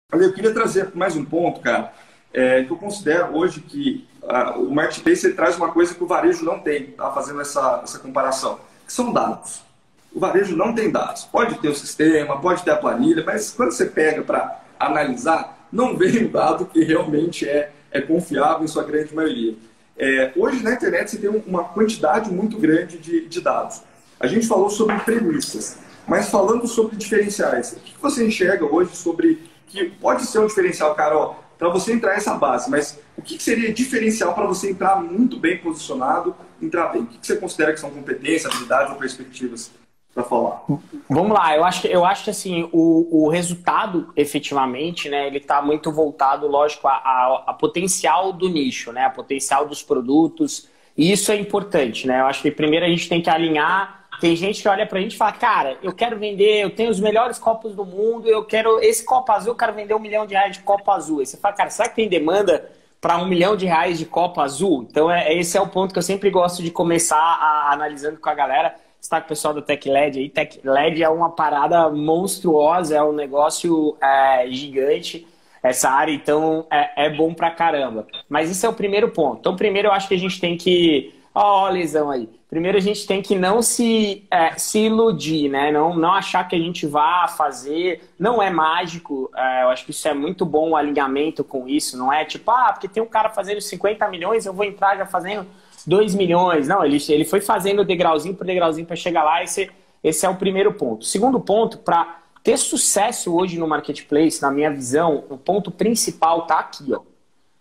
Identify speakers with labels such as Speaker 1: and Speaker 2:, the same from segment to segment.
Speaker 1: Olha, eu queria trazer mais um ponto, cara, que eu considero hoje que o marketplace ele traz uma coisa que o varejo não tem, tá? Fazendo essa comparação, que são dados. O varejo não tem dados. Pode ter o sistema, pode ter a planilha, mas quando você pega para analisar, não vem o dado que realmente é confiável em sua grande maioria. Hoje na internet você tem uma quantidade muito grande de dados. A gente falou sobre premissas, mas falando sobre diferenciais, o que você enxerga hoje sobre que pode ser um diferencial, cara, para você entrar nessa base, mas o que seria diferencial para você entrar muito bem posicionado, entrar bem? O que você considera que são competências, habilidades ou perspectivas para falar?
Speaker 2: Vamos lá, eu acho que assim, o resultado, efetivamente, né, ele está muito voltado, lógico, a potencial do nicho, né, a potencial dos produtos, e isso é importante, né? Eu acho que primeiro a gente tem que alinhar. Tem gente que olha pra gente e fala, cara, eu quero vender, eu tenho os melhores copos do mundo, eu quero esse copo azul, eu quero vender R$ 1 milhão de copo azul. Aí você fala, cara, será que tem demanda para R$ 1 milhão de copo azul? Então, esse é o ponto que eu sempre gosto de começar analisando com a galera. Você está com o pessoal do TechLed aí. TechLed é uma parada monstruosa, é um negócio gigante, essa área, então é bom pra caramba. Mas esse é o primeiro ponto. Então, primeiro eu acho que a gente tem que... Ó, lesão aí. Primeiro a gente tem que não se iludir, né? Não achar que a gente vai fazer. Não é mágico. Eu acho que isso é muito bom o alinhamento com isso. Não é tipo, porque tem um cara fazendo 50 milhões, eu vou entrar já fazendo 2 milhões. Não, ele foi fazendo degrauzinho por degrauzinho para chegar lá. Esse é o primeiro ponto. Segundo ponto, para ter sucesso hoje no marketplace, na minha visão, o ponto principal tá aqui, ó.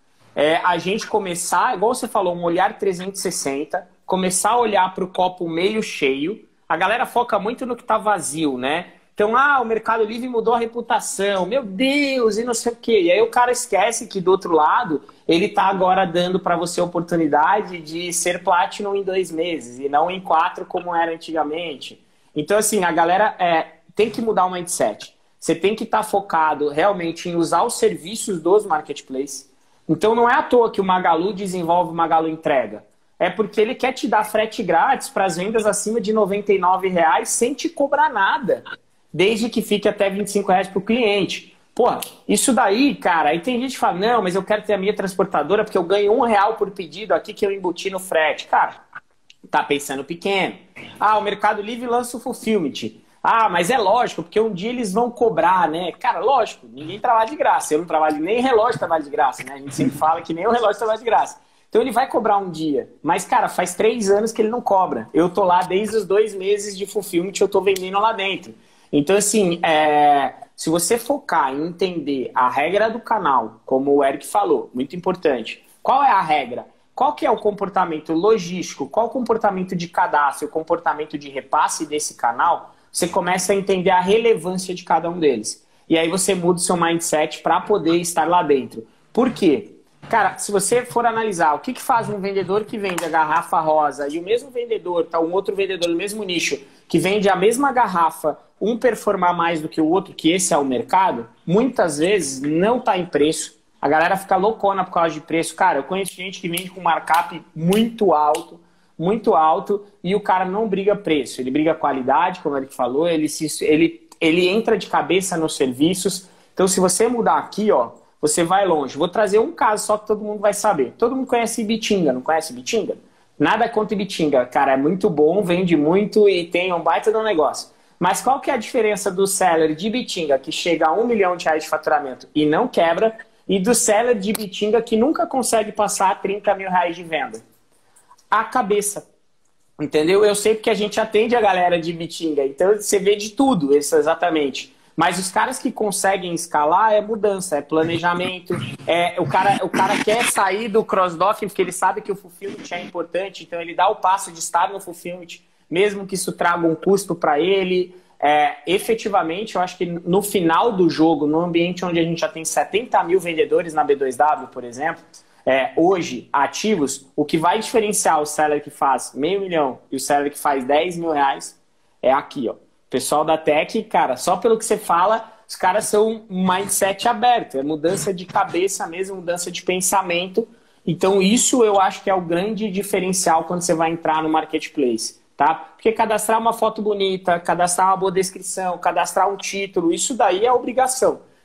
Speaker 2: A gente começar, igual você falou, um olhar 360, começar a olhar para o copo meio cheio. A galera foca muito no que está vazio, né? Então, o Mercado Livre mudou a reputação, meu Deus, e não sei o quê. E aí o cara esquece que do outro lado, ele está agora dando para você a oportunidade de ser Platinum em 2 meses e não em 4 como era antigamente. Então, assim, a galera tem que mudar o mindset. Você tem que estar focado realmente em usar os serviços dos marketplaces. Então não é à toa que o Magalu desenvolve o Magalu Entrega. É porque ele quer te dar frete grátis para as vendas acima de R$ 99,00 sem te cobrar nada. Desde que fique até R$ 25,00 para o cliente. Porra, isso daí, cara, aí tem gente que fala, não, mas eu quero ter a minha transportadora porque eu ganho R$ 1 por pedido aqui que eu embuti no frete. Cara, tá pensando pequeno. O Mercado Livre lança o Fulfillment. Mas é lógico, porque um dia eles vão cobrar, né? Cara, lógico, ninguém trabalha de graça. Eu não trabalho, nem relógio trabalha de graça, né? A gente sempre fala que nem o relógio trabalha de graça. Então ele vai cobrar um dia. Mas, cara, faz 3 anos que ele não cobra. Eu tô lá desde os 2 meses de fulfillment, eu tô vendendo lá dentro. Então, assim, se você focar em entender a regra do canal, como o Eric falou, muito importante. Qual é a regra? Qual que é o comportamento logístico? Qual o comportamento de cadastro, o comportamento de repasse desse canal? Você começa a entender a relevância de cada um deles. E aí você muda o seu mindset para poder estar lá dentro. Por quê? Cara, se você for analisar o que faz um vendedor que vende a garrafa rosa e o mesmo vendedor, um outro vendedor no mesmo nicho, que vende a mesma garrafa, um performar mais do que o outro, que esse é o mercado, muitas vezes não está em preço. A galera fica loucona por causa de preço. Cara, eu conheço gente que vende com markup muito alto, e o cara não briga preço, ele briga qualidade, como ele falou, ele entra de cabeça nos serviços. Então, se você mudar aqui, ó, você vai longe. Vou trazer um caso só que todo mundo vai saber. Todo mundo conhece Ibitinga, não conhece Ibitinga? Nada contra Ibitinga, cara, é muito bom, vende muito e tem um baita de um negócio. Mas qual que é a diferença do seller de Ibitinga, que chega a R$ 1 milhão de faturamento e não quebra, e do seller de Ibitinga que nunca consegue passar R$ 30 mil de venda? A cabeça, entendeu? Eu sei porque a gente atende a galera de Bitinga, então você vê de tudo, isso exatamente. Mas os caras que conseguem escalar é mudança, é planejamento, o cara quer sair do cross-docking porque ele sabe que o fulfillment é importante, então ele dá o passo de estar no fulfillment, mesmo que isso traga um custo para ele. Efetivamente, eu acho que no final do jogo, no ambiente onde a gente já tem 70 mil vendedores na B2W, por exemplo, hoje, ativos, o que vai diferenciar o seller que faz R$ 500 mil e o seller que faz R$ 10 mil é aqui, ó. O pessoal da Tech, cara, só pelo que você fala, os caras são um mindset aberto, é mudança de cabeça mesmo, mudança de pensamento. Então isso eu acho que é o grande diferencial quando você vai entrar no marketplace, tá? Porque cadastrar uma foto bonita, cadastrar uma boa descrição, cadastrar um título, isso daí é obrigação.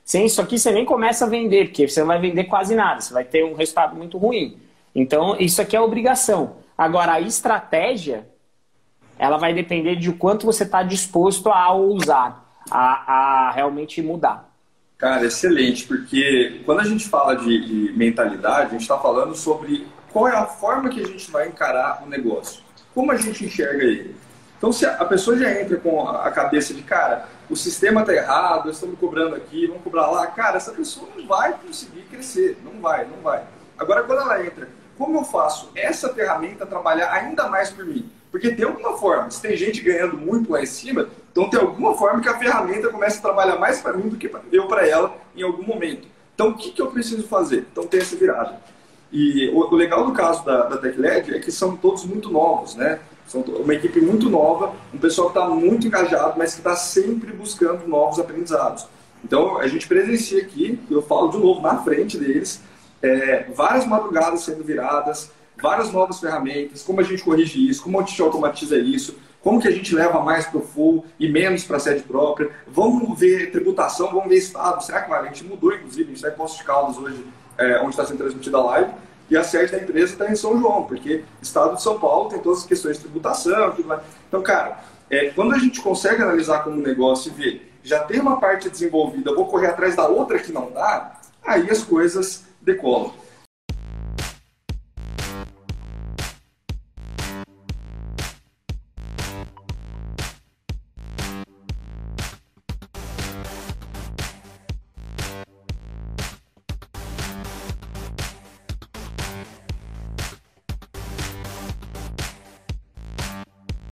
Speaker 2: Sem isso aqui, você nem começa a vender, porque você não vai vender quase nada, você vai ter um resultado muito ruim. Então, isso aqui é obrigação. Agora, a estratégia, ela vai depender de quanto você está disposto a ousar, a realmente mudar.
Speaker 1: Cara, excelente, porque quando a gente fala de mentalidade, a gente está falando sobre qual é a forma que a gente vai encarar o negócio, como a gente enxerga ele. Então, se a pessoa já entra com a cabeça de, cara, o sistema está errado, eles estão me cobrando aqui, vamos cobrar lá, cara, essa pessoa não vai conseguir crescer, não vai. Agora, quando ela entra, como eu faço essa ferramenta trabalhar ainda mais por mim? Porque tem alguma forma, se tem gente ganhando muito lá em cima, então tem alguma forma que a ferramenta comece a trabalhar mais para mim do que eu para ela em algum momento. Então, o que eu preciso fazer? Então, tem essa virada. E o legal do caso da TechLed é que são todos muito novos, né? São uma equipe muito nova, um pessoal que está muito engajado, mas que está sempre buscando novos aprendizados. Então, a gente presencia aqui, eu falo de novo na frente deles, várias madrugadas sendo viradas, várias novas ferramentas, como a gente corrige isso, como a gente automatiza isso, como que a gente leva mais para o full e menos para a sede própria. Vamos ver tributação, vamos ver estado. Será que a gente mudou, inclusive, a gente está em Poços de Caldas hoje, onde está sendo transmitida a live, e a sede da empresa está em São João, porque o estado de São Paulo tem todas as questões de tributação e tudo mais. Então, cara, quando a gente consegue analisar como um negócio e ver, já tem uma parte desenvolvida, vou correr atrás da outra que não dá, aí as coisas decolam.